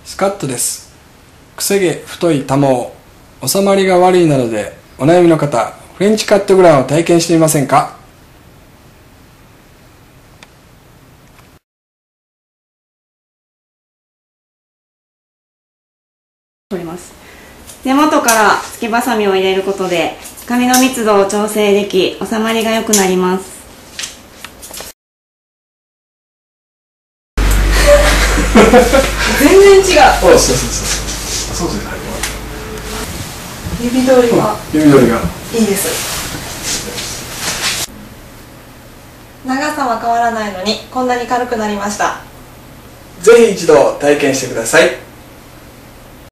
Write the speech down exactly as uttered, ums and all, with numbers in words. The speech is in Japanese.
スカットです。くせ毛太い玉毛、収まりが悪いなどでお悩みの方、フレンチカットグランを体験してみませんか？ 根元からすきばさみを入れることで髪の密度を調整でき、収まりが良くなります。 全然違う。 そうそうそうそう。そうですね。 指通りが指通りがいいです。長さは変わらないのにこんなに軽くなりました。 ぜひ一度体験してください。